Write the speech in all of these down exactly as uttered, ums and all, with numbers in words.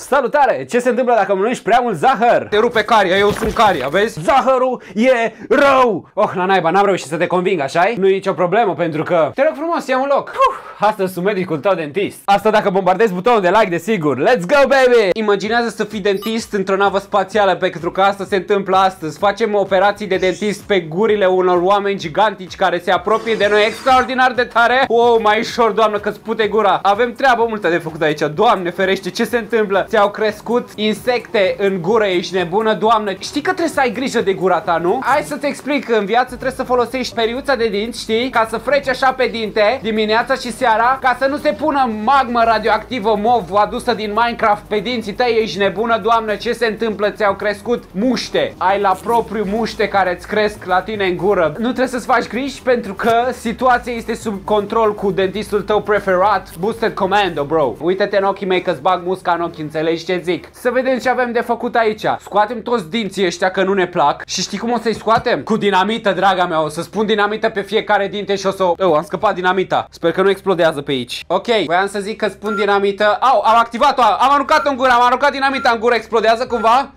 Salutare! Ce se întâmplă dacă mănânci prea mult zahăr? Te rupe caria, eu sunt caria, vezi? Zahărul e rău! Oh, la naiba, n-am reușit să te conving, așa-i? Nu e nicio problemă, pentru că... Te rog frumos, ia un loc! Uf, astăzi sunt medicul tău dentist. Asta dacă bombardezi butonul de like, desigur. Let's go, baby! Imaginează să fii dentist într-o navă spațială, pentru că asta se întâmplă astăzi. Facem operații de dentist pe gurile unor oameni gigantici care se apropie de noi extraordinar de tare. Oh, mai ușor, doamnă, că-ți pute gura. Avem treabă multă de făcut aici. Doamne ferește, ce se întâmplă? Ți-au crescut insecte în gură, ești nebună, doamnă. Știi că trebuie să ai grijă de gura ta, nu? Hai să-ți explic, în viață trebuie să folosești periuța de dinți, știi? Ca să freci așa pe dinte dimineața și seara, ca să nu se pună magmă radioactivă mov adusă din Minecraft pe dinții tăi. Ești nebună, doamnă, ce se întâmplă? Ți-au crescut muște. Ai la propriu muște care îți cresc la tine în gură. Nu trebuie să-ți faci griji pentru că situația este sub control cu dentistul tău preferat, Boosted Commando, bro. Uite-te în ochii mei că-ți bag musca în ochi, înțelegi ce zic? Să vedem ce avem de făcut aici. Scoatem toți dinții ăștia că nu ne plac. Și știi cum o să-i scoatem? Cu dinamită, draga mea. O să spun dinamită pe fiecare dinte și o să... Oh, am scăpat dinamita. Sper că nu explodează pe aici. Ok, voiam să zic că spun dinamită. Au, am activat-o, am aruncat-o în gură, am aruncat dinamita în gură. Explodează cumva?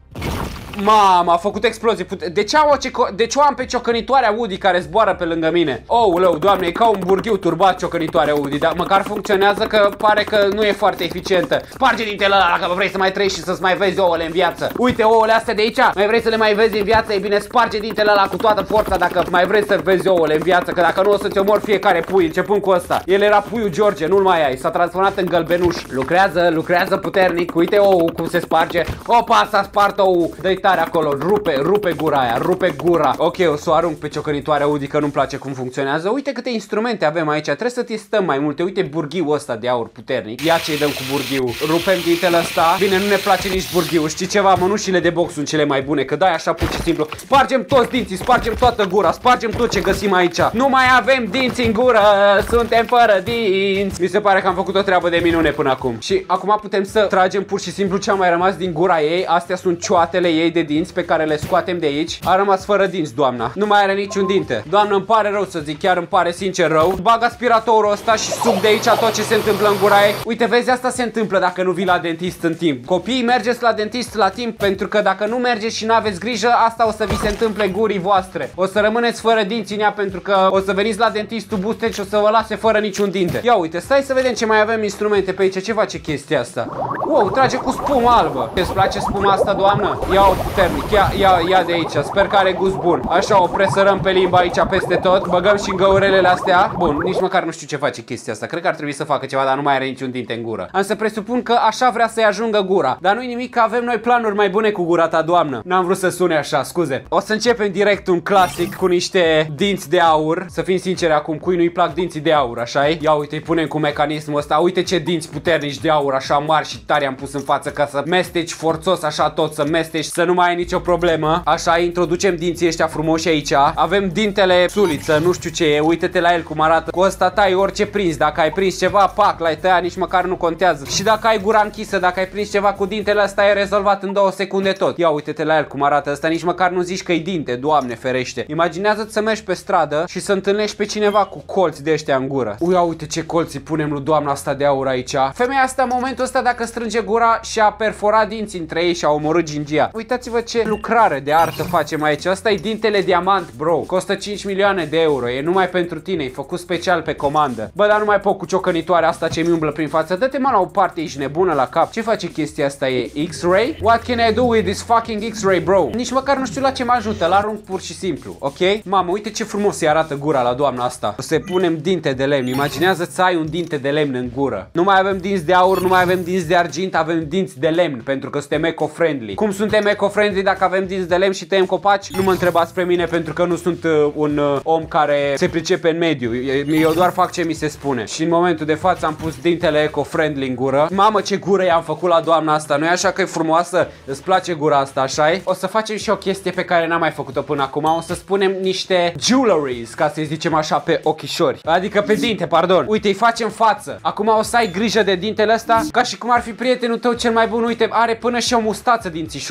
Mama, a făcut explozie. De ce, au o de ce o am pe ciocănitoarea Woody care zboară pe lângă mine? Oh, leu, doamne, e ca un burghiu turbat ciocănitoarea Woody, dar măcar funcționează, că pare că nu e foarte eficientă. Sparge dintele ăla dacă vrei să mai trăiești și să-ți mai vezi ouăle în viață. Uite ouăle astea de aici, mai vrei să le mai vezi în viață? E bine, sparge dintele ăla cu toată forța dacă mai vrei să vezi ouăle în viață, că dacă nu o să-ți omor fiecare pui, începând cu ăsta. El era puiul George, nu-l mai ai, s-a transformat în gălbenuș. Lucrează, lucrează puternic. Uite ou cum se sparge. Opa, s-a spart ou. Dă-i tare acolo. Rupe, rupe gura aia, rupe gura. Ok, o să o arunc pe ciocănitoarea Woody că nu-mi place cum funcționează. Uite câte instrumente avem aici, trebuie să testăm mai multe. Uite burghiul ăsta de aur puternic. Ia ce-i dăm cu burghiul. Rupem dintele ăsta. Bine, nu ne place nici burghiul. Știi ceva? Mănușile de box sunt cele mai bune, că dai așa pur și simplu. Spargem toți dinții, spargem toată gura, spargem tot ce găsim aici. Nu mai avem dinți în gură, suntem fără dinți. Mi se pare că am făcut o treabă de minune până acum. Și acum putem să tragem pur și simplu ce a mai rămas din gura ei. Astea sunt cioatele ei de dinți pe care le scoatem de aici. A rămas fără dinți, doamna. Nu mai are niciun dinte. Doamnă, îmi pare rău să zic, chiar îmi pare sincer rău. Bag aspiratorul ăsta și suc de aici tot ce se întâmplă în gura ei. Uite, vezi, asta se întâmplă dacă nu vii la dentist în timp. Copiii, mergeți la dentist la timp, pentru că dacă nu mergeți și nu aveți grijă, asta o să vi se întâmple gurii voastre. O să rămâneți fără dinți în ea, pentru că o să veniți la dentistul Boosted și o să vă lase fără niciun dinte. Ia uite, stai să vedem ce mai avem instrumente pe aici. Ce face chestia asta? Wow, trage cu spumă albă. Îți place spuma asta, doamnă? Ia-o puternic, ia, ia, ia de aici, sper că are gust bun. Așa, o presărăm pe limba aici peste tot. Băgăm și în găurelele astea. Bun, nici măcar nu știu ce face chestia asta. Cred că ar trebui să facă ceva, dar nu mai are niciun dinte în gură. Am să presupun că așa vrea să-i ajungă gura. Dar nu-i nimic, că avem noi planuri mai bune cu gura ta, doamnă. N-am vrut să sune așa, scuze. O să începem direct un clasic cu niște dinți de aur. Să fim sinceri acum, cui nu-i plac dinții de aur, așa-i? Ia uite, îi punem cu mecanismul ăsta. Uite ce dinți puternici de aur, așa mari și tari am pus în față, ca să mesteci forțos așa tot, să mesteci, să nu mai ai nicio problemă. Așa, introducem dinții ăștia frumoși aici. Avem dintele suliță, nu știu ce e. Uite-te la el cum arată. Cu ăsta tai orice prins. Dacă ai prins ceva, pac, l-ai tăiat, nici măcar nu contează. Și dacă ai gura închisă, dacă ai prins ceva cu dintele ăsta, e rezolvat în două secunde tot. Ia uite-te la el cum arată ăsta, nici măcar nu zici că-i dinte, Doamne ferește. Imaginează-ți să mergi pe stradă și să întâlnești pe cineva cu colți de ăștia în gură. Ia uite ce colți îi punem lui doamna asta de aur aici. Femeia asta în momentul ăsta, dacă strânge gura, și-a perforat dinții între ei și a omorât gingia. Uitați-vă ce lucrare de artă facem aici. Asta e dintele diamant, bro. Costă cinci milioane de euro. E numai pentru tine. E făcut special pe comandă. Bă, dar nu mai pot cu ciocănitoarea asta ce mi umblă prin față. Dă-te mă la o parte, ești nebună la cap. Ce face chestia asta? E X-ray? What can I do with this fucking X-ray, bro? Nici măcar nu știu la ce mă ajută. L-arunc pur și simplu, ok? Mamă, uite ce frumos îi arată gura la doamna asta. O să punem dinte de lemn. Imaginează să ai un dinte de lemn în gură. Nu mai avem dinți de aur, nu mai avem dinți de argint, avem dinți de lemn, pentru că suntem eco-friendly. Cum suntem eco-friendly dacă avem dinți de lemn și tăiem copaci? Nu mă întrebați pe mine, pentru că nu sunt uh, un uh, om care se pricepe în mediu. Eu doar fac ce mi se spune. Și în momentul de față am pus dintele eco-friendly în gură. Mamă, ce gură i-am făcut la doamna asta. Nu e așa că e frumoasă? Îți place gura asta, așa-i? O să facem și o chestie pe care n-am mai făcut-o până acum. O să spunem niște jewelries, ca să-i zicem așa, pe ochișori. Adică pe dinte, pardon. Uite, îi facem față. Acum o să ai grijă de dintele ăsta, ca și cum ar fi prietenul tău cel mai bun. Uite, are până și o mustață dințișorul. Uite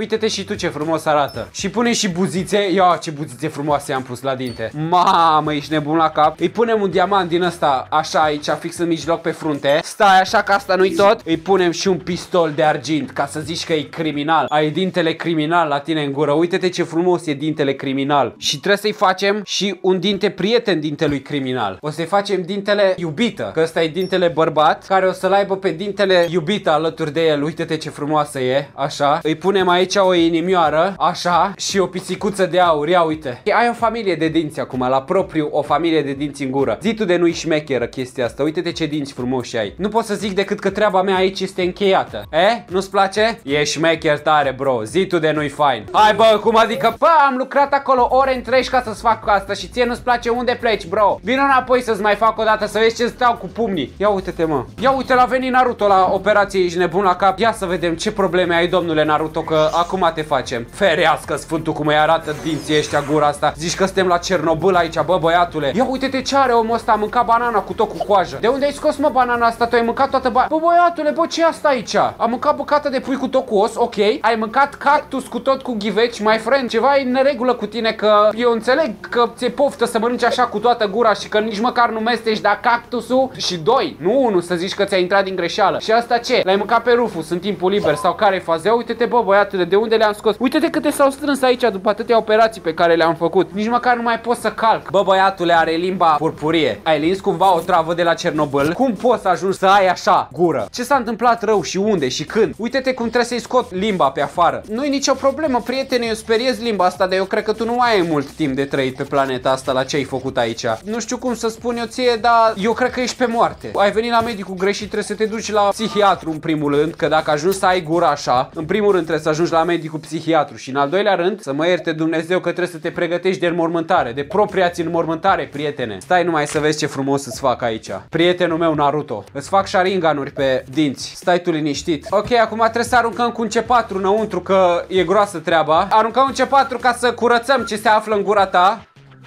Uite-te și tu ce frumos arată. Și pune și buzițe. Ia ce buzițe frumoase am pus la dinte. Mamă, ești nebun la cap. Îi punem un diamant din ăsta așa aici, fix în mijloc pe frunte. Stai așa că asta nu-i tot. Îi punem și un pistol de argint, ca să zici că e criminal. Ai dintele criminal la tine în gură. Uite-te ce frumos e dintele criminal. Și trebuie să-i facem și un dinte prieten dintelui criminal. O să-i facem dintele iubită, că ăsta e dintele bărbat, care o să-l aibă pe dintele iubită alături de el. Uite-te ce frumoasă e, așa. Îi punem aici o inimioară, așa, și o pisicuță de aur. Ia uite. Ai o familie de dinți acum, la propriu o familie de dinți în gură. Zi tu de nu-i șmecheră chestia asta. Uite-te ce dinți frumoși ai. Nu pot să zic decât că treaba mea aici este încheiată. E? Nu-ți place? E șmecher tare, bro. Zi tu de nu-i fain. Hai bă, cum adică? Bă, am lucrat acolo ore întregi ca să-ți fac asta și ție nu-ți place, unde pleci, bro? Vino înapoi să-ți mai fac o dată, să vezi ce stau cu pumnii. Ia uite-te, mă. Ia uite, la venit Naruto la operație, ești nebun la cap. Ia să vedem ce probleme ai, domnule Naruto, că acum te facem. Ferească sfântul cum îi arată dinții ăștia gura asta. Zici că suntem la Cernobâl aici, bă, băiatule. Ia uite-te ce are omul ăsta, a mâncat banana cu tot cu coajă. De unde ai scos, mă, banana asta? Tu ai mâncat toată ba... Bă, băiatule, bă, ce e asta aici? Am mâncat bucată de pui cu tot cu os, ok. Ai mâncat cactus cu tot cu ghiveci, my friend. Ceva e în neregulă cu tine, că eu înțeleg că ți-e poftă să mănânci așa cu toată gura și că nici măcar nu mestești, dar cactusul și doi, nu unu, să zici că ți-a intrat din greșeală. Și asta ce? L-ai mâncat pe Rufus în timpul liber sau care faze? Uite-te, bă, băiatule, de unde le-am scos? Uite-te câte s-au strâns aici după atâtea operații pe care le-am făcut. Nici măcar nu mai pot să calc. Bă, băiatule, are limba purpurie. Ai lins cumva o travă de la Cernobâl? Cum poți să ajungi să ai așa gură? Ce s-a întâmplat rău și unde și când? Uite-te cum trebuie să-i scot limba pe afară. Nu-i nicio problemă, prietene, eu speriez limba asta, dar eu cred că tu nu mai ai mult timp de trăit pe planeta asta la ce ai făcut aici. Nu știu cum să spun eu ție, dar eu cred că ești pe moarte. Ai venit la medicul greșit, trebuie să te duci la psihiatru în primul rând, că dacă ajungi să ai gura așa, în primul rând trebuie să ajungi la medicul psihiatru și în al doilea rând, să mă ierte Dumnezeu că trebuie să te pregătești de înmormântare, de propria-ți înmormântare, prietene. Stai numai să vezi ce frumos îți fac aici. Prietenul meu Naruto, îți fac sharinganuri pe dinți. Stai tu liniștit. Ok, acum trebuie să aruncăm cu un C patru înăuntru, că e groasă treaba. Aruncăm un C patru ca să curățăm ce se află în gura ta.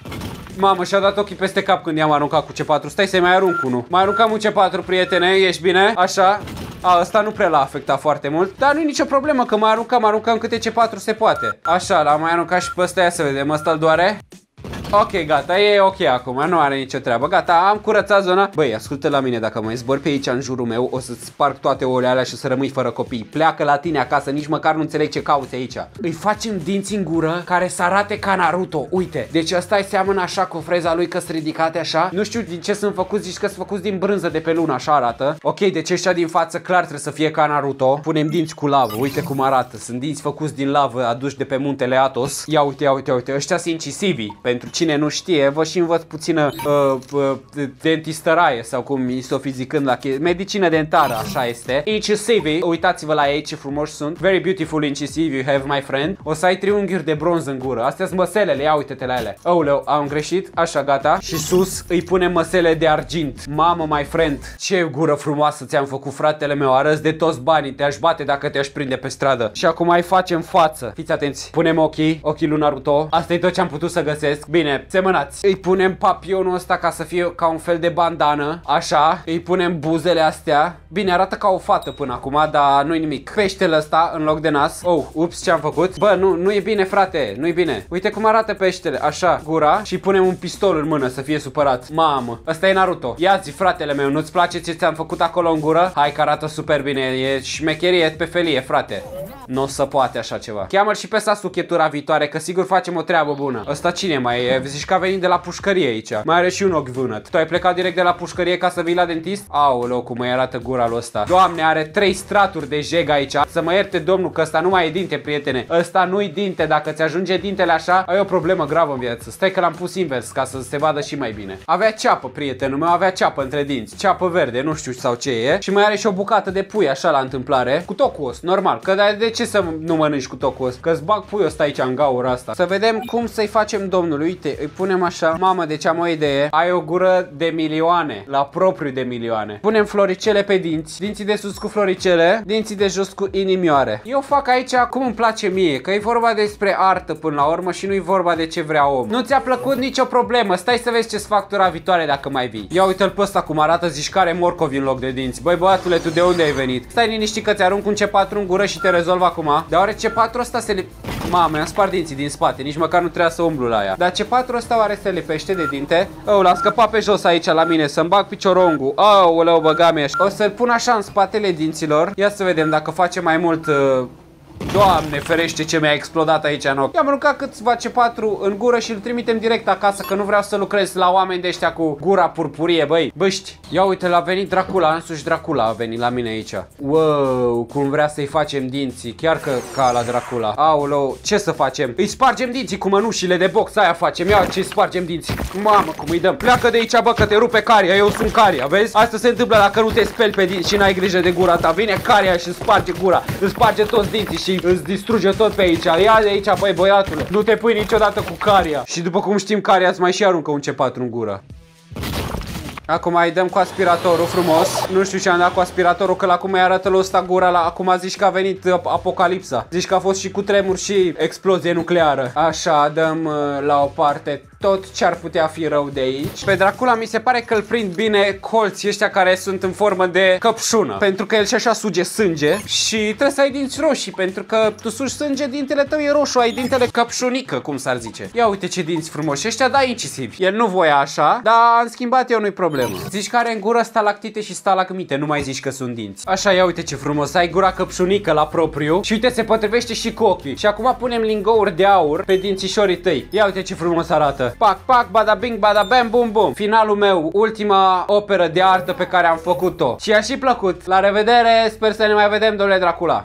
Mamă, și-a dat ochii peste cap când i-am aruncat cu C patru. Stai să-i mai arunc unul. Mai aruncam un C patru, prietene, ești bine? Așa. A, ăsta nu prea l-a afectat foarte mult. Dar nu e nicio problemă, că mai aruncăm, aruncăm câte C patru se poate. Așa, l-am mai aruncat și pe ăsta, ia să vedem, ăsta-l doare. Ok, gata, e ok acum, nu are nicio treabă. Gata, am curățat zona. Băi, ascultă la mine, dacă mai zbori pe aici în jurul meu, o să-ți sparg toate ouăle alea și o să rămâi fără copii. Pleacă la tine acasă, nici măcar nu înțeleg ce cauți aici. Îi facem dinți în gură care să arate ca Naruto. Uite, deci ăsta îi seamănă așa cu freza lui, că sunt ridicate așa. Nu știu din ce sunt făcuți, zici că sunt făcuți din brânză de pe lună, așa arată. Ok, deci ăștia din față clar trebuie să fie ca Naruto. Punem dinți cu lavă, uite cum arată. Sunt dinți făcuți din lavă, aduși de pe muntele Athos. Ia uite, ia uite, uite, ăștia sunt incisivi. Pentru cine nu știe, vă și învăț puțină uh, uh, dentistăraie sau cum îi s-o fi zicând la medicină dentară, așa este. Incisivi, uitați-vă la ei ce frumoși sunt. Very beautiful incisivi you have, my friend. O să ai triunghiuri de bronz în gură. Astea sunt măselele, ia uite-te la ele. Aoleu, am greșit, așa gata. Și sus îi punem măsele de argint. Mamă, my friend, ce gură frumoasă ți-am făcut, fratele meu. Arăți de toți banii, te-aș bate dacă te-aș prinde pe stradă. Și acum mai facem față. Fiți atenți, punem ochii, ochii lui Naruto. Asta e tot ce am putut să găsesc. Bine, semănați. Îi punem papionul ăsta ca să fie ca un fel de bandană. Așa. Îi punem buzele astea. Bine, arată ca o fată până acum, dar nu-i nimic. Peștele ăsta în loc de nas. Oh, ups, ce-am făcut? Bă, nu, nu e bine, frate. Nu e bine. Uite cum arată peștele. Așa, gura. Și punem un pistol în mână să fie supărat. Mamă, ăsta e Naruto. Ia-zi, fratele meu, nu-ți place ce ți-am făcut acolo în gură? Hai că arată super bine. E șmecherie pe felie, frate. Nu o să poate așa ceva. Cheamă-l și pe Sasuke tura viitoare, că sigur facem o treabă bună. Ăsta cine mai e? Zici că a venit de la pușcărie aici. Mai are și un ochi vânăt. Tu ai plecat direct de la pușcărie ca să vii la dentist? Aoleu, cum îi arată gura lui ăsta. Doamne, are trei straturi de jeg aici. Să mă ierte domnul că ăsta nu mai e dinte, prietene. Ăsta nu-i dinte. Dacă ți ajunge dintele așa, ai o problemă gravă în viață. Stai că l-am pus invers ca să se vadă și mai bine. Avea ceapă, prietenul meu, avea ceapă între dinți. Ceapă verde, nu știu sau ce e. Și mai are și o bucată de pui așa la întâmplare. Cu tot cu os, normal. Că de ce să nu mănânci cu tot cu os? Că-ți bag puiul ăsta aici în gaura asta. Să vedem cum să-i facem domnului. Uite, îi punem așa. Mamă, deci am o idee. Ai o gură de milioane. La propriu de milioane. Punem floricele pe dinți. Dinții de sus cu floricele. Dinții de jos cu inimioare. Eu fac aici cum îmi place mie. Că e vorba despre artă până la urmă și nu e vorba de ce vrea om. Nu ți-a plăcut nicio problemă. Stai să vezi ce-ți fac tura viitoare dacă mai vii. Ia uite-l pe ăsta cum arată. Zici că are morcovi în loc de dinți. Băi, băiatule, tu de unde ai venit? Stai liniștit că ți-arunc un C patru în gură și te rezolv acum, deoarece patrul ăsta se li... Mamă, mi-am spart dinții din spate, nici măcar nu trebuia să umblu la ea. Dar ce patrul ăsta oare se lipește de dinte? Oh, l-am scăpat pe jos aici la mine, să-mi bag piciorongul. Oh, leu, băgame. O să-l pun așa în spatele dinților. Ia să vedem dacă face mai mult... Uh... Doamne ferește ce mi-a explodat aici în ochi. I-am aruncat câțiva C patru în gură și îl trimitem direct acasă, că nu vreau să lucrez la oameni de ăștia cu gura purpurie, băi. Băști. Ia uite, l-a venit Dracula, însuși Dracula a venit la mine aici. Wow, cum vrea să-i facem dinții, chiar că ca la Dracula. Aoleu, ce să facem? Îi spargem dinții cu mănușile de box, aia facem. Ia ce spargem dinții. Mamă, cum îi dăm. Pleacă de aici, bă, că te rupe caria, eu sunt caria, vezi? Asta se întâmplă dacă nu te speli pe dinți și n-ai grijă de gura ta. Vine caria și sparge gura, îți sparge toți dinții și îți distruge tot pe aici. Ia de aici, băi, băiatule. Nu te pui niciodată cu caria. Și după cum știm, caria îți mai și aruncă un C patru în gură. Acum îi dăm cu aspiratorul frumos. Nu știu ce am dat cu aspiratorul, că la cum îi arată lui ăsta gura la... Acum zici că a venit apocalipsa. Zici că a fost și cu tremur și explozie nucleară. Așa, dăm uh, la o parte tot ce ar putea fi rău de aici. Pe Dracula mi se pare că îl prind bine colții ăștia care sunt în formă de căpșună, pentru că el și așa suge sânge și trebuie să ai dinți roșii, pentru că tu sugi sânge, dintele tău e roșu, ai dintele căpșunică, cum s-ar zice. Ia uite ce dinți frumoși ăștia, da, incisivi. El nu voia așa, dar am schimbat eu, nu-i problemă. Zici că are în gură stalactite și stalagmite, nu mai zici că sunt dinți. Așa, ia uite ce frumos, ai gura căpșunică la propriu și uite, se potrivește și cu ochii. Și acum punem lingouri de aur pe dințișorii tăi. Ia uite ce frumos arată. Pac, pac, bada bing, bada bam, bum, bum. Finalul meu, ultima operă de artă pe care am făcut-o. Și a și plăcut. La revedere, sper să ne mai vedem, domnule Dracula.